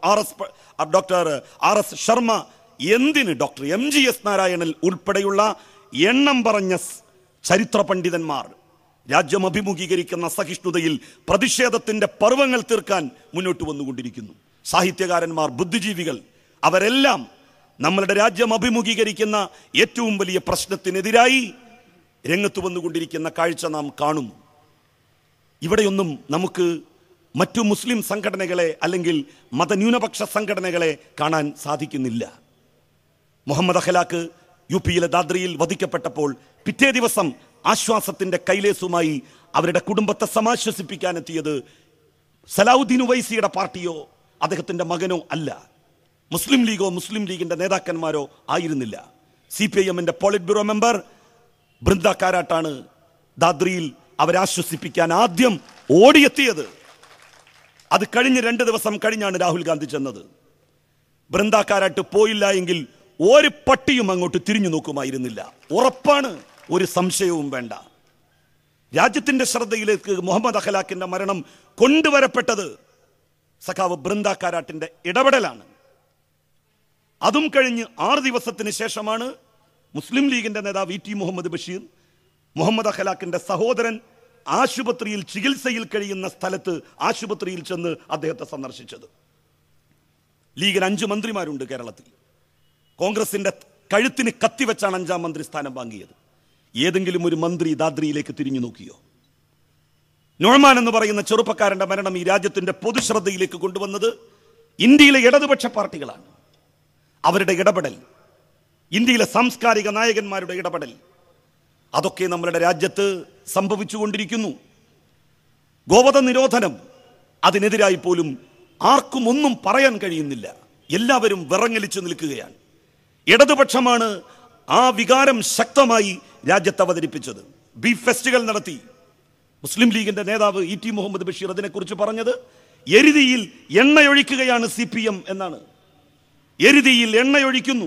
R S Sharma, എന്തിന് ഡോക്ടർ MGS നാരായണൻ ഉൾപ്പെടെയുള്ള എണ്ണം പറഞ്ഞ ചരിത്ര പണ്ഡിതന്മാർ രാജ്യം അഭിമുഖീകരിക്കുന്ന അസഹിഷ്ണുതയിൽ പ്രതിഷേധത്തിന്റെ പർവ്വങ്ങൾ തീർക്കാൻ മുന്നോട്ട് വന്നുകൊണ്ടിരിക്കുന്നു. സാഹിത്യകാരന്മാർ, ബുദ്ധിജീവികൾ, അവരെല്ലാം നമ്മളുടെ രാജ്യം അഭിമുഖീകരിക്കുന്ന ഏറ്റവും വലിയ പ്രശ്നത്തിനെതിരായി രംഗത്ത് വന്നുകൊണ്ടിരിക്കുന്ന കാഴ്ച നാം കാണുന്നു. ഇവിടെയൊന്നും നമുക്ക് മറ്റു മുസ്ലിം സംഘടനകളെ അല്ലെങ്കിൽ മതന്യൂനപക്ഷ സംഘടനകളെ കാണാൻ സാധിക്കുന്നില്ല. മുഹമ്മദ് അഖ്ലാഖ് UP-യിലെ ദാദ്രിയിൽ വധിക്കപ്പെട്ടപ്പോൾ പിറ്റേ ദിവസം ആശ്വാസത്തിന്റെ കൈലേസുമായി അവരുടെ കുടുംബത്തെ സമാശ്വസിപ്പിക്കാനെത്തിയത് സലാഹുദ്ദീൻ ഉവൈസിയുടെ പാർട്ടിയോ അദ്ദേഹത്തിന്റെ മകനോ അല്ല, മുസ്ലിം ലീഗോ മുസ്ലിം ലീഗിന്റെ നേതാക്കന്മാരോ ആയിരുന്നില്ല. CPIM-ന്റെ പോളിറ്റ് ബ്യൂറോ മെമ്പർ ബൃന്ദ കാരാട്ടാണ് ദാദ്രിയിൽ അവരെ ആശ്വസിപ്പിക്കാൻ ആദ്യം ഓടിയെത്തിയത്. അത് കഴിഞ്ഞ് 2 ദിവസം കഴിഞ്ഞാണ് രാഹുൽ ഗാന്ധി ചെന്നത്. ബൃന്ദ കാരാട്ട് പോയില്ല എങ്കിൽ ഒരു പട്ടിയും അങ്ങോട്ട് തിരിഞ്ഞു നോക്കുമായിരുന്നില്ല. ഉറപ്പാണ്, ഒരു സംശയവും വേണ്ട. രാജ്യത്തിന്റെ ശ്രദ്ധയിലേക്ക് മുഹമ്മദ് അഖ്ലാഖിന്റെ മരണം കൊണ്ടുവരപ്പെട്ടത് സഖാവ് ബൃന്ദ കാരാട്ടിന്റെ ഇടപെടലാണ്. അതും കഴിഞ്ഞ് 6 ദിവസത്തിന് ശേഷമാണ് മുസ്ലിം ലീഗിന്റെ നേതാവ് E.T. മുഹമ്മദ് ബഷീർ മുഹമ്മദ് അഖ്ലാഖിന്റെ സഹോദരൻ ആശുപത്രിയിൽ ചികിത്സയിൽ കഴിയുന്ന സ്ഥലത്ത് ആശുപത്രിയിൽ ചെന്ന് അദ്ദേഹത്തെ സന്ദർശിച്ചത്. ലീഗിന് 5 മന്ത്രിമാരുണ്ട് കേരളത്തിൽ. കോൺഗ്രസിന്റെ കഴുത്തിന് കത്തിവെച്ചാണ് 5-ാം മന്ത്രി സ്ഥാനം വാങ്ങിയത്. ഏതെങ്കിലും ഒരു മന്ത്രി ദാദ്രിയിലേക്ക് തിരിഞ്ഞു നോക്കിയോ? നോഴ്മാൻ എന്ന് പറയുന്ന ചെറുപ്പക്കാരന്റെ മരണം ഈ രാജ്യത്തിന്റെ പൊതുശ്രദ്ധയിലേക്ക് കൊണ്ടുവന്നത് ഇന്ത്യയിലെ ഇടതുപക്ഷ പാർട്ടികളാണ്. അവരുടെ ഇടപെടൽ, ഇന്ത്യയിലെ സാംസ്കാരിക നായകന്മാരുടെ ഇടപെടൽ, അതൊക്കെ നമ്മുടെ രാജ്യത്ത് സംഭവിച്ചുകൊണ്ടിരിക്കുന്നു. ഗോവധ നിരോധനം, അതിനെതിരായി പോലും ആർക്കും ഒന്നും പറയാൻ കഴിയുന്നില്ല. എല്ലാവരും വിറങ്ങലിച്ചു നിൽക്കുകയാണ്. ഇടതുപക്ഷമാണ് ആ വികാരം ശക്തമായി രാജ്യത്ത് അവതരിപ്പിച്ചത്. ബീഫ് ഫെസ്റ്റുകൾ നടത്തി. മുസ്ലിം ലീഗിന്റെ നേതാവ് E.T. മുഹമ്മദ് ബഷീർ അതിനെക്കുറിച്ച് പറഞ്ഞത് എരുതിയിൽ എണ്ണയൊഴിക്കുകയാണ് CPM എന്നാണ്. എരുതിയിൽ എണ്ണയൊഴിക്കുന്നു.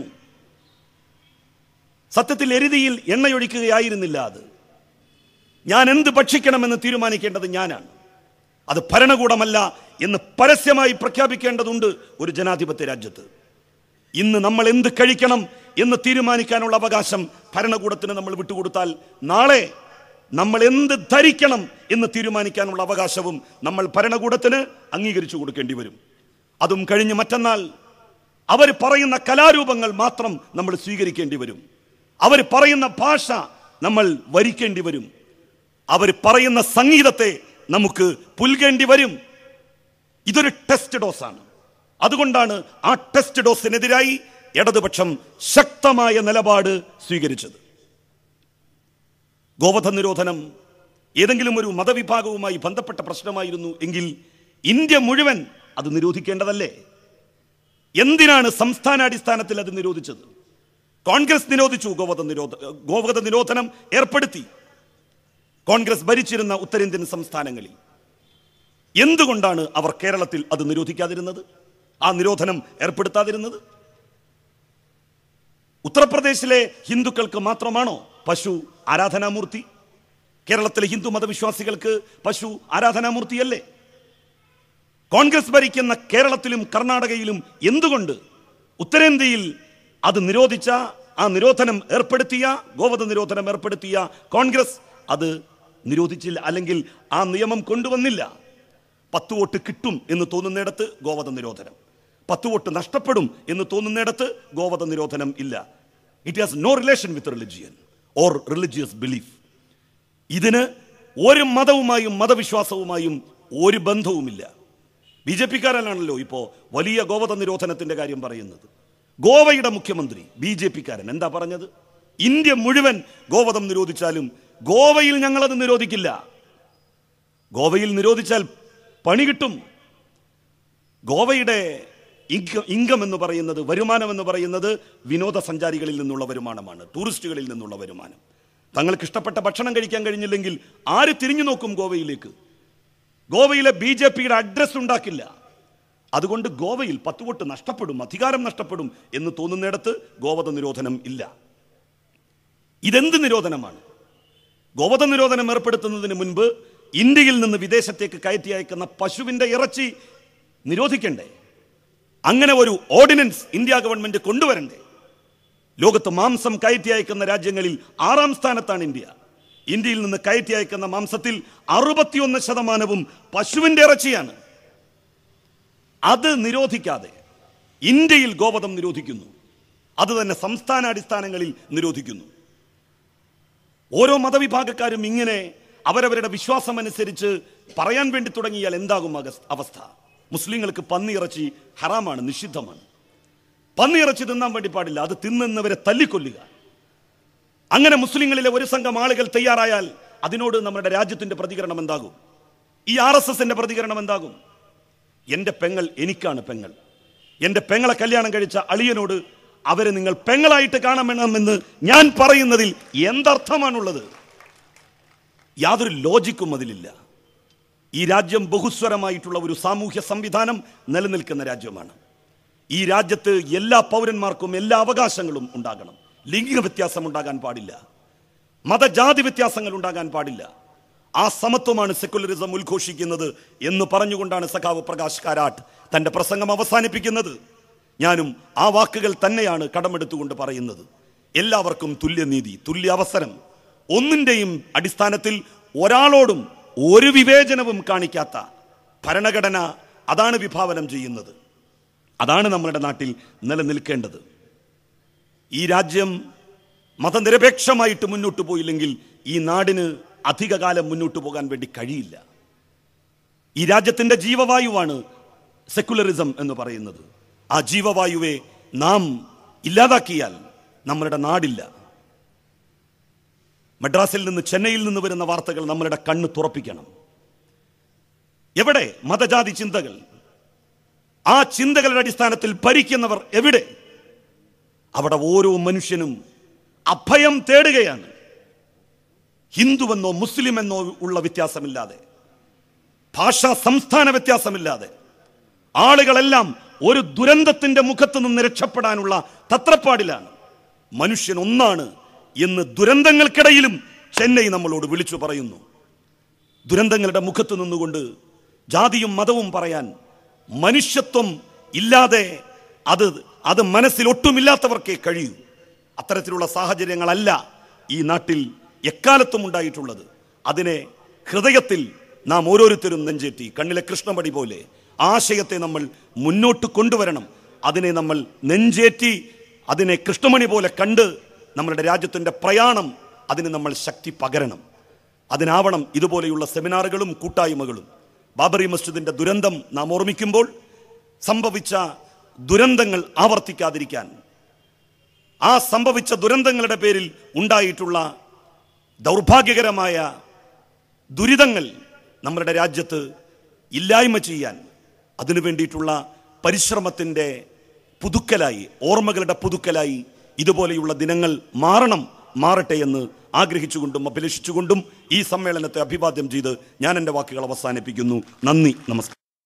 സത്യത്തിൽ എരുതിയിൽ എണ്ണയൊഴിക്കുകയായിരുന്നില്ല. അത് ഞാൻ എന്ത് ഭക്ഷിക്കണമെന്ന് തീരുമാനിക്കേണ്ടത് ഞാനാണ്. അത് ഭരണകൂടമല്ല എന്ന് പരസ്യമായി പ്രഖ്യാപിക്കേണ്ടതുണ്ട് ഒരു ജനാധിപത്യ രാജ്യത്ത്. ഇന്ന് നമ്മൾ എന്ത് കഴിക്കണം എന്ന് തീരുമാനിക്കാനുള്ള അവകാശം ഭരണകൂടത്തിന് നമ്മൾ വിട്ടുകൊടുത്താൽ നാളെ നമ്മൾ എന്ത് ധരിക്കണം എന്ന് തീരുമാനിക്കാനുള്ള അവകാശവും നമ്മൾ ഭരണകൂടത്തിന് അംഗീകരിച്ചു കൊടുക്കേണ്ടി വരും. അതും കഴിഞ്ഞ് മറ്റന്നാൾ അവർ പറയുന്ന കലാരൂപങ്ങൾ മാത്രം നമ്മൾ സ്വീകരിക്കേണ്ടി വരും. അവർ പറയുന്ന ഭാഷ നമ്മൾ വരിക്കേണ്ടി വരും. അവർ പറയുന്ന സംഗീതത്തെ നമുക്ക് പുൽകേണ്ടി വരും. ഇതൊരു ടെസ്റ്റ് ഡോസാണ്. അതുകൊണ്ടാണ് ആ ടെസ്റ്റ് ഡോസിനെതിരായി ഇടതുപക്ഷം ശക്തമായ നിലപാട് സ്വീകരിച്ചത്. ഗോവധ നിരോധനം ഏതെങ്കിലും ഒരു മതവിഭാഗവുമായി ബന്ധപ്പെട്ട പ്രശ്നമായിരുന്നു എങ്കിൽ ഇന്ത്യ മുഴുവൻ അത് നിരോധിക്കേണ്ടതല്ലേ? എന്തിനാണ് സംസ്ഥാനാടിസ്ഥാനത്തിൽ അത് നിരോധിച്ചത്? കോൺഗ്രസ് നിരോധിച്ചു. ഗോവധ നിരോധനം ഏർപ്പെടുത്തി കോൺഗ്രസ് ഭരിച്ചിരുന്ന ഉത്തരേന്ത്യൻ സംസ്ഥാനങ്ങളിൽ. എന്തുകൊണ്ടാണ് അവർ കേരളത്തിൽ അത് നിരോധിക്കാതിരുന്നത്, ആ നിരോധനം ഏർപ്പെടുത്താതിരുന്നത്? ഉത്തർപ്രദേശിലെ ഹിന്ദുക്കൾക്ക് മാത്രമാണോ പശു ആരാധനാമൂർത്തി? കേരളത്തിലെ ഹിന്ദു മതവിശ്വാസികൾക്ക് പശു ആരാധനാമൂർത്തിയല്ലേ? കോൺഗ്രസ് ഭരിക്കുന്ന കേരളത്തിലും കർണാടകയിലും എന്തുകൊണ്ട് ഉത്തരേന്ത്യയിൽ അത് നിരോധിച്ച, ആ നിരോധനം ഏർപ്പെടുത്തിയ, ഗോവധ നിരോധനം ഏർപ്പെടുത്തിയ കോൺഗ്രസ് അത് നിരോധിച്ചില്ല, അല്ലെങ്കിൽ ആ നിയമം കൊണ്ടുവന്നില്ല? 10 വോട്ട് കിട്ടും എന്ന് തോന്നുന്നിടത്ത് ഗോവധ നിരോധനം, 10 വോട്ട് നഷ്ടപ്പെടും എന്ന് തോന്നുന്നിടത്ത് ഗോവധ നിരോധനം ഇല്ല. It has no relation with religion or religious belief. ഇതിന് ഒരു മതവുമായും മതവിശ്വാസവുമായും ഒരു ബന്ധവുമില്ല. BJP-കാരനാണല്ലോ ഇപ്പോൾ വലിയ ഗോവധ നിരോധനത്തിന്റെ കാര്യം പറയുന്നത്. ഗോവയുടെ മുഖ്യമന്ത്രി BJP-കാരൻ എന്താ പറഞ്ഞത്? ഇന്ത്യ മുഴുവൻ ഗോവധം നിരോധിച്ചാലും ഗോവയിൽ ഞങ്ങളത് നിരോധിക്കില്ല. ഗോവയിൽ നിരോധിച്ചാൽ പണി കിട്ടും. ഗോവയുടെ ഇൻകം എന്ന് പറയുന്നത്, വരുമാനം എന്ന് പറയുന്നത് വിനോദസഞ്ചാരികളിൽ നിന്നുള്ള വരുമാനമാണ്, ടൂറിസ്റ്റുകളിൽ നിന്നുള്ള വരുമാനം. തങ്ങൾക്ക് ഇഷ്ടപ്പെട്ട ഭക്ഷണം കഴിക്കാൻ കഴിഞ്ഞില്ലെങ്കിൽ ആര് തിരിഞ്ഞു നോക്കും ഗോവയിലേക്ക്? ഗോവയിലെ BJPയുടെ അഡ്രസ് ഉണ്ടാക്കില്ല. അതുകൊണ്ട് ഗോവയിൽ 10 വോട്ട് നഷ്ടപ്പെടും, അധികാരം നഷ്ടപ്പെടും എന്ന് തോന്നുന്നിടത്ത് ഗോവധ നിരോധനം ഇല്ല. ഇതെന്ത് നിരോധനമാണ്? ഗോവധ നിരോധനം ഏർപ്പെടുത്തുന്നതിന് മുൻപ് ഇന്ത്യയിൽ നിന്ന് വിദേശത്തേക്ക് കയറ്റി അയക്കുന്ന പശുവിന്റെ ഇറച്ചി നിരോധിക്കണ്ടേ? അങ്ങനെ ഒരു ഓർഡിനൻസ് ഇന്ത്യ ഗവൺമെന്റ് കൊണ്ടുവരണ്ടേ? ലോകത്ത് മാംസം കയറ്റി അയക്കുന്ന രാജ്യങ്ങളിൽ 6ാം സ്ഥാനത്താണ് ഇന്ത്യ. ഇന്ത്യയിൽ നിന്ന് കയറ്റി അയക്കുന്ന മാംസത്തിൽ 61% പശുവിന്റെ ഇറച്ചിയാണ്. അത് നിരോധിക്കാതെ ഇന്ത്യയിൽ ഗോവധം നിരോധിക്കുന്നു. അത് തന്നെ സംസ്ഥാനാടിസ്ഥാനങ്ങളിൽ നിരോധിക്കുന്നു. ഓരോ മതവിഭാഗക്കാരും ഇങ്ങനെ അവരവരുടെ വിശ്വാസമനുസരിച്ച് പറയാൻ വേണ്ടി തുടങ്ങിയാൽ എന്താകും അവസ്ഥ? മുസ്ലിങ്ങൾക്ക് പന്നിയിറച്ചി ഹറാമാണ്, നിഷിദ്ധമാണ്. പന്നിയിറച്ചി തിന്നാൻ വേണ്ടി പാടില്ല, അത് തിന്നുന്നവരെ തല്ലിക്കൊല്ലുക. അങ്ങനെ മുസ്ലിങ്ങളിലെ ഒരു സംഘം ആളുകൾ തയ്യാറായാൽ അതിനോട് നമ്മുടെ രാജ്യത്തിന്റെ പ്രതികരണം എന്താകും? ഈ RSSന്റെ പ്രതികരണം എന്താകും? എൻ്റെ പെങ്ങൾ എനിക്കാണ് പെങ്ങൾ. എൻ്റെ പെങ്ങളെ കല്യാണം കഴിച്ച അളിയനോട് അവരെ നിങ്ങൾ പെങ്ങളായിട്ട് കാണണമെന്ന് ഞാൻ പറയുന്നതിൽ എന്തർത്ഥമാണുള്ളത്? യാതൊരു ലോജിക്കും അതിലില്ല. ഈ രാജ്യം ബഹുസ്വരമായിട്ടുള്ള ഒരു സാമൂഹ്യ സംവിധാനം നിലനിൽക്കുന്ന രാജ്യമാണ്. ഈ രാജ്യത്ത് എല്ലാ പൗരന്മാർക്കും എല്ലാ അവകാശങ്ങളും ഉണ്ടാകണം. ലിംഗ വ്യത്യാസം ഉണ്ടാകാൻ പാടില്ല, മതജാതി വ്യത്യാസങ്ങൾ ഉണ്ടാകാൻ പാടില്ല. ആ സമത്വമാണ് സെക്യുലറിസം ഉദ്ഘോഷിക്കുന്നത് എന്ന് പറഞ്ഞുകൊണ്ടാണ് സഖാവ് പ്രകാശ് കാരാട്ട് തന്റെ പ്രസംഗം അവസാനിപ്പിക്കുന്നത്. ഞാനും ആ വാക്കുകൾ തന്നെയാണ് കടമെടുത്തുകൊണ്ട് പറയുന്നത്. എല്ലാവർക്കും തുല്യനീതി, തുല്യ അവസരം, ഒന്നിന്റെയും അടിസ്ഥാനത്തിൽ ഒരാളോടും ഒരു വിവേചനവും കാണിക്കാത്ത ഭരണഘടന അതാണ് വിഭാവനം ചെയ്യുന്നത്. അതാണ് നമ്മുടെ നാട്ടിൽ നിലനിൽക്കേണ്ടത്. ഈ രാജ്യം മതനിരപേക്ഷമായിട്ട് മുന്നോട്ട് പോയില്ലെങ്കിൽ ഈ നാടിന് അധികകാലം മുന്നോട്ട് പോകാൻ വേണ്ടി കഴിയില്ല. ഈ രാജ്യത്തിന്റെ ജീവവായുവാണ് സെക്യുലറിസം എന്ന് പറയുന്നത്. ആ ജീവവായുവെ നാം ഇല്ലാതാക്കിയാൽ നമ്മളുടെ നാടില്ല. മദ്രാസിൽ നിന്ന്, ചെന്നൈയിൽ നിന്ന് വരുന്ന വാർത്തകൾ നമ്മളുടെ കണ്ണ് തുറപ്പിക്കണം. എവിടെ മതജാതി ചിന്തകൾ? ആ ചിന്തകളുടെ അടിസ്ഥാനത്തിൽ ഭരിക്കുന്നവർ എവിടെ? അവിടെ ഓരോ മനുഷ്യനും അഭയം തേടുകയാണ്. ഹിന്ദുവെന്നോ മുസ്ലിമെന്നോ ഉള്ള വ്യത്യാസമില്ലാതെ, ഭാഷാ സംസ്ഥാന വ്യത്യാസമില്ലാതെ ആളുകളെല്ലാം ഒരു ദുരന്തത്തിന്റെ മുഖത്ത് നിന്ന് രക്ഷപ്പെടാനുള്ള തത്രപ്പാടിലാണ്. മനുഷ്യൻ ഒന്നാണ് എന്ന് ദുരന്തങ്ങൾക്കിടയിലും ചെന്നൈ നമ്മളോട് വിളിച്ചു പറയുന്നു. ദുരന്തങ്ങളുടെ മുഖത്ത് നിന്നുകൊണ്ട് ജാതിയും മതവും പറയാൻ മനുഷ്യത്വം ഇല്ലാതെ അത് മനസ്സിൽ ഒട്ടുമില്ലാത്തവർക്കേ കഴിയൂ. അത്തരത്തിലുള്ള സാഹചര്യങ്ങളല്ല ഈ നാട്ടിൽ എക്കാലത്തും ഉണ്ടായിട്ടുള്ളത്. അതിനെ ഹൃദയത്തിൽ നാം ഓരോരുത്തരും നെഞ്ചേറ്റി കണ്ണിലെ കൃഷ്ണമണി പോലെ ആശയത്തെ നമ്മൾ മുന്നോട്ട് കൊണ്ടുവരണം. അതിനെ നമ്മൾ നെഞ്ചേറ്റി അതിനെ കൃഷ്ണമണി പോലെ കണ്ട് നമ്മളുടെ രാജ്യത്തിൻ്റെ പ്രയാണം അതിന് നമ്മൾ ശക്തി പകരണം. അതിനാവണം ഇതുപോലെയുള്ള സെമിനാറുകളും കൂട്ടായ്മകളും. ബാബറി മസ്ജിദിന്റെ ദുരന്തം നാം ഓർമ്മിക്കുമ്പോൾ സംഭവിച്ച ദുരന്തങ്ങൾ ആവർത്തിക്കാതിരിക്കാൻ, ആ സംഭവിച്ച ദുരന്തങ്ങളുടെ പേരിൽ ഉണ്ടായിട്ടുള്ള ദൗർഭാഗ്യകരമായ ദുരിതങ്ങൾ നമ്മളുടെ രാജ്യത്ത് ഇല്ലായ്മ ചെയ്യാൻ അതിനു വേണ്ടിയിട്ടുള്ള പരിശ്രമത്തിൻ്റെ പുതുക്കലായി, ഓർമ്മകളുടെ പുതുക്കലായി ഇതുപോലെയുള്ള ദിനങ്ങൾ മാറട്ടെ എന്ന് ആഗ്രഹിച്ചുകൊണ്ടും അഭിലഷിച്ചുകൊണ്ടും ഈ സമ്മേളനത്തെ അഭിവാദ്യം ചെയ്ത് ഞാൻ എൻ്റെ വാക്കുകൾ അവസാനിപ്പിക്കുന്നു. നന്ദി, നമസ്കാരം.